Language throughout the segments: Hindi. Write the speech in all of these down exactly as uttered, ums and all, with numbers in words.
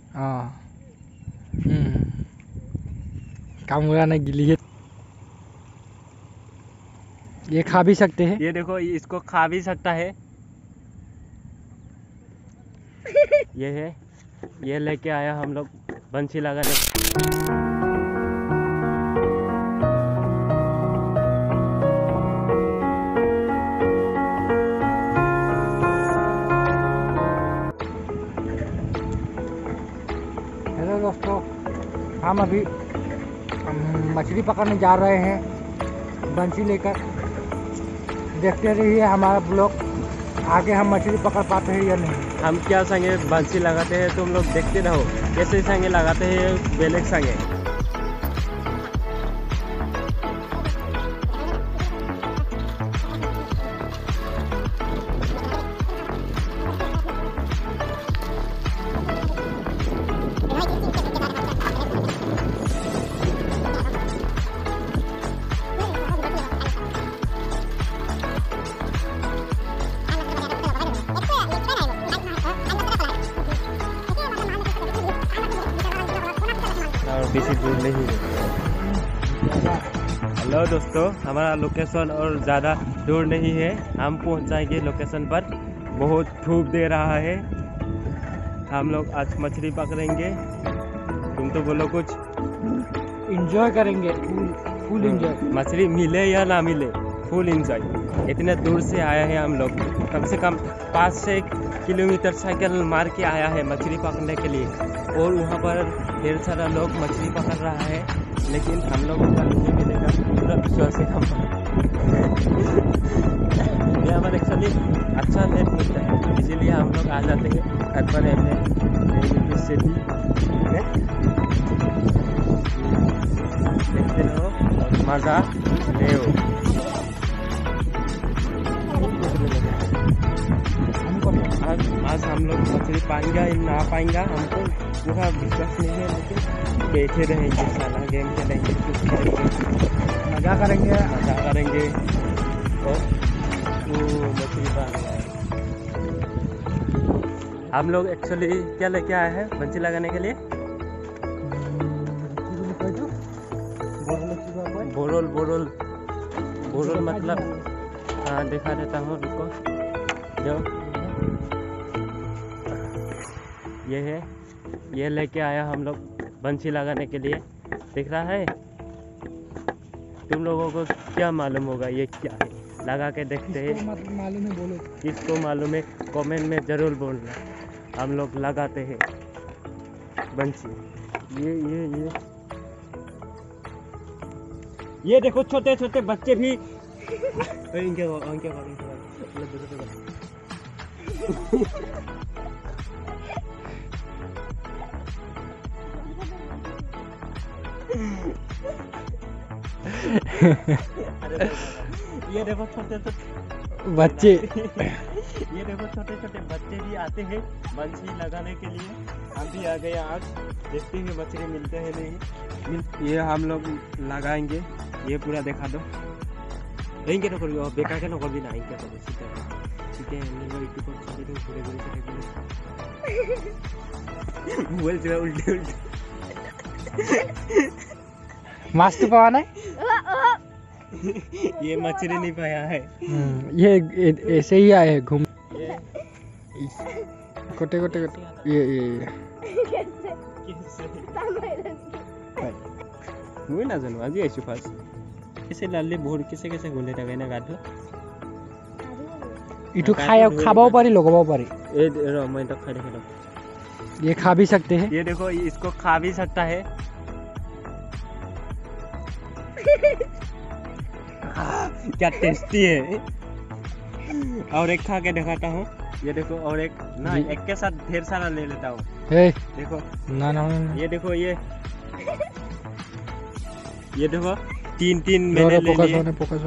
हाँ कामुरा ने गिली है। ये खा भी सकते हैं। ये देखो इसको खा भी सकता है। ये है, ये लेके आया हम लोग बंसी लगाने। हेलो दोस्तों, हम अभी हम मछली पकड़ने जा रहे हैं बंसी लेकर। देखते रहिए हमारा ब्लॉग, आगे हम मछली पकड़ पाते हैं या नहीं। हम क्या संगे बंसी लगाते हैं तुम लोग देखते रहो, कैसे संगे लगाते हैं बेलेग संगे। बेसी दूर नहीं है। हेलो दोस्तों, हमारा लोकेशन और ज़्यादा दूर नहीं है, हम पहुंच जाएंगे लोकेशन पर। बहुत धूप दे रहा है, हम लोग आज मछली पकड़ेंगे। तुम तो बोलो कुछ। एंजॉय करेंगे, फुल फुल एंजॉय। मछली मिले या ना मिले, फुल एंजॉय। इतने दूर से आया है हम लोग, कम से कम पाँच से किलोमीटर साइकिल मार के आया है मछली पकड़ने के लिए। और वहाँ पर ढेर सारा लोग मछली पकड़ रहा है, लेकिन हम लोगों का नहीं मिलेगा, पूरा विश्वास है हम। ये हमारे एक्चुअली अच्छा नेट मिलता है, इसीलिए हम लोग आ जाते हैं घर पर रहने से भी। देखते रहो और मज़ा ले। आज आज हम लोग मछली पाएंगे ना पाएंगा हमको पूरा विश्वास नहीं है, लेकिन बैठे रहेंगे, साला गेम खेलेंगे, कुछ करेंगे, मजा करेंगे मजा करेंगे। और वो मछली पाएंगे। हम लोग एक्चुअली क्या लेके आए हैं बंसी लगाने के लिए? बोरोल बोरोल बोरोल मतलब हाँ दिखा देता हूँ, रुको। जो ये है, ये लेके आया हम लोग बंसी लगाने के लिए। दिख रहा है? तुम लोगों को क्या मालूम होगा ये क्या है? लगा के देखते हैं। मालूम है, बोलो किसको मालूम है, कमेंट में ज़रूर बोलना। हम लोग लगाते हैं बंसी। ये ये ये ये देखो छोटे छोटे बच्चे भी। इनके इनके ये देखो छोटे छोटे बच्चे। ये देखो छोटे छोटे बच्चे भी आते हैं मछली लगाने के लिए। हम भी आ गए आज, देखते हैं मछली मिलते हैं नहीं। ये हम लोग लगाएंगे, ये पूरा दिखा दो। इनके तो करियो बेकार के नकर भी ना, इनके तो सीधा ठीक है। हम लोग इतने को चले तो पूरे पूरे चले मोबाइल से उल्टे उल्टे मस्त पवाना है। ये मछली नहीं पाया है, ये ऐसे ही आए हैं घूम कोटे कोटे कोटे। ये ये मुझे ना जानू आज आइसु फास्ट कैसे लाले भोर कैसे कैसे गुले था ना गाधो इटू खाया खाबाओ पारी लगाओ पारी। ए रो मैं तो खा देखो, ये खा भी सकते हैं। ये देखो इसको खा भी सकता है। क्या टेस्टी है। और एक खा के दिखाता हूँ, ये देखो। और एक ना, एक के साथ ढेर सारा ले लेता हूँ। देखो ना ना ना, ये देखो, ये ये देखो तीन तीन मैंने ले लिए।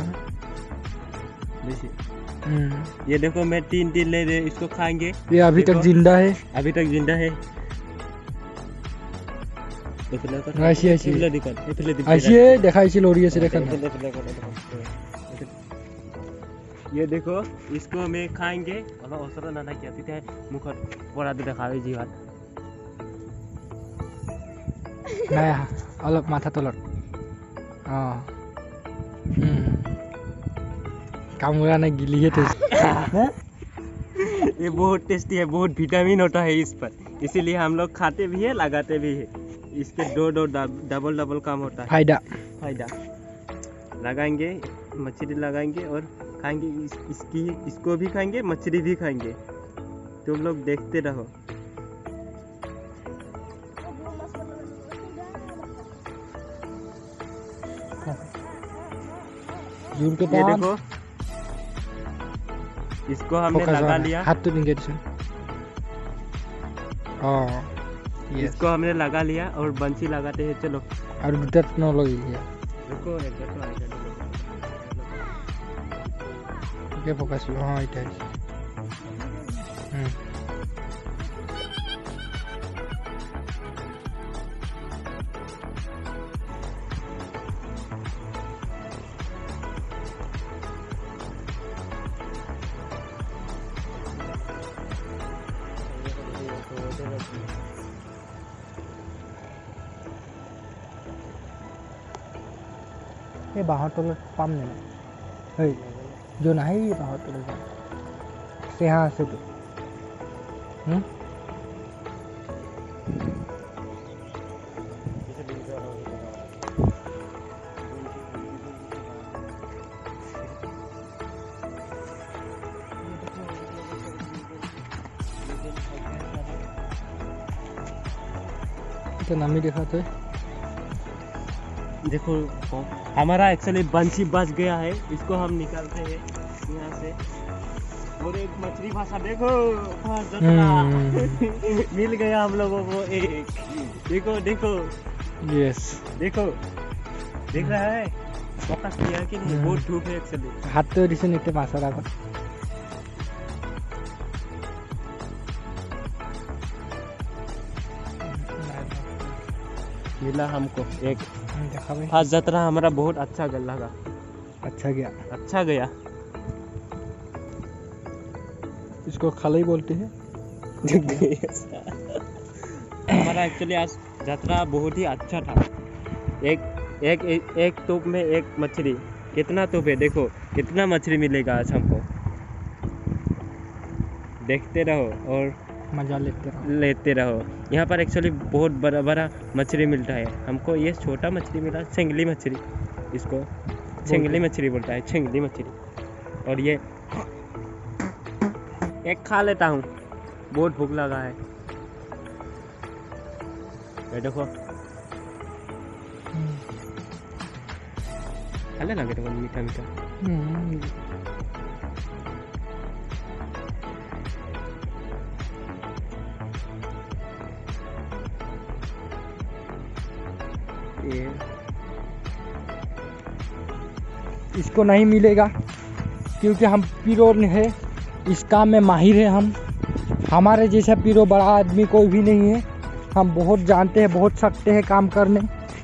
ये देखो मैं तीन तीन ले रहे, इसको खाएंगे। ये अभी तक जिंदा है, अभी तक जिंदा है। ऐसी ऐसी ऐसी देखा ऐसी लोरी ऐसे देखा। ये देखो इसको मैं खाएंगे। অলপ ওচৰত নাথাকিয়া তেতিয়া মুখত পৰাটো দেখাবে জিভাত। নাই আহা অলপ মাথা তলত অঁ कामुरा ने गिली है टेस्ट ये बहुत टेस्टी है, बहुत विटामिन होता है इस पर, इसीलिए हम लोग खाते भी है, लगाते भी है। इसके दो दो डबल डबल काम होता है, फायदा फायदा। लगाएंगे, मछली लगाएंगे और खाएंगे। इस, इसकी इसको भी खाएंगे, मछली भी खाएंगे। तुम लोग देखते रहो। के ये देखो, इसको हमने लगा लिया। हाथ तो देंगे इसको हमने लगा लिया और बंसी लगाते हैं। चलो और दूसरा न लगी गया देखो, एक तो आएगा के फोकस लो। हाँ इटा हम्म ये बाहर तो पाम नहीं है जो नहीं ये बाहर तो से हाँ से तो हम्म तो नामी देखा तो देखो, हमारा एक्चुअली बंसी बच गया है, इसको हम निकालते हैं यहाँ से। और एक मछली भाषा देखो, मिल गया हम लोगों को एक। देखो देखो, यस देखो, देख रहा है फोकस किया कि नहीं? बहुत धूप है एक्चुअली। हाथ तो रिसे नीचे भाषा रखो। मिला हमको एक। आज जतरा हमारा बहुत अच्छा गल लगा। अच्छा गया, अच्छा गया। इसको खाली बोलते हैं। हमारा एक्चुअली आज जतरा बहुत ही अच्छा था। एक एक एक, एक तोप में एक मछली। कितना तोप है देखो, कितना मछली मिलेगा आज हमको। देखते रहो और मजा लेते रहो लेते रहो। यहाँ पर एक्चुअली बहुत बड़ा बड़ा मछली मिलता है हमको। ये छोटा मछली मिला, छिंगली मछली, इसको छिंगली मछली बोलता है, छिंगली मछली। और ये एक खा लेता हूँ, बहुत भूख लगा है। ये देखो, खा लेना बेटा, मीठा मीठा। इसको नहीं मिलेगा क्योंकि हम पीरो है, इस काम में माहिर है हम। हमारे जैसा पीरो बड़ा आदमी कोई भी नहीं है। हम बहुत जानते हैं, बहुत सकते हैं काम करने।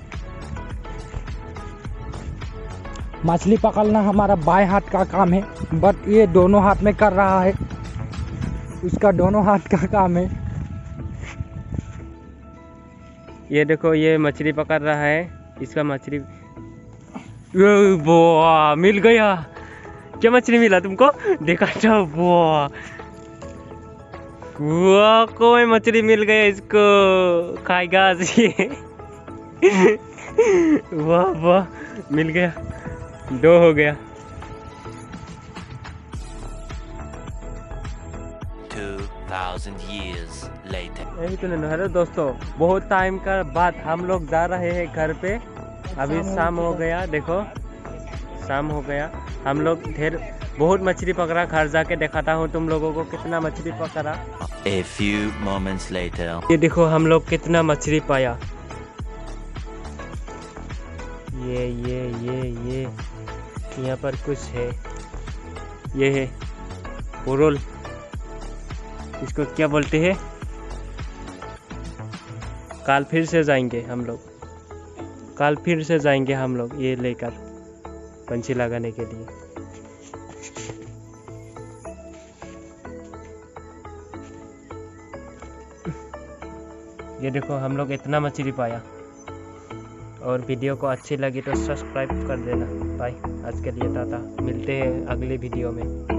मछली पकड़ना हमारा बाएं हाथ का काम है, बट ये दोनों हाथ में कर रहा है। उसका दोनों हाथ का काम है। ये देखो, ये मछली पकड़ रहा है, इसका मछली। वाह, मिल गया। क्या मछली मिला तुमको? देखा था? वाह वाह, कोई मछली मिल गया इसको, खाएगा आज ये। वाह वाह, मिल गया, दो हो गया। यही तो नहीं। हेलो दोस्तों, बहुत टाइम का बाद हम लोग जा रहे हैं घर पे। अभी शाम हो गया, देखो शाम हो गया। हम लोग ढेर बहुत मछली पकड़ा। घर जाके दिखाता हूँ तुम लोगों को कितना मछली पकड़ा। A few moments later. ये देखो हम लोग कितना मछली पाया। ये ये ये ये यहाँ पर कुछ है। ये है पुरुल, इसको क्या बोलते हैं? कल फिर से जाएंगे हम लोग, कल फिर से जाएंगे हम लोग ये लेकर पंछी लगाने के लिए। ये देखो हम लोग इतना मछली पाया। और वीडियो को अच्छी लगी तो सब्सक्राइब कर देना। बाय, आज के लिए टाटा, मिलते हैं अगली वीडियो में।